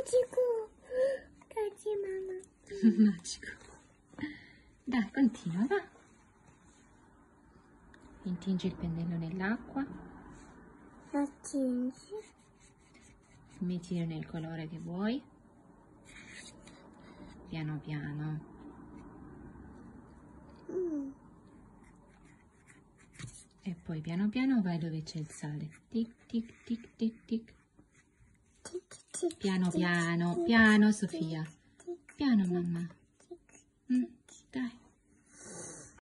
Magico. Grazie mamma. Magico. Dai, continua, va. Intingi il pennello nell'acqua. Attingi. Mettilo nel colore che vuoi. Piano piano. E poi piano piano vai dove c'è il sale. Tic tic tic tic tic. Piano piano, piano Sofia. Piano mamma. Dai.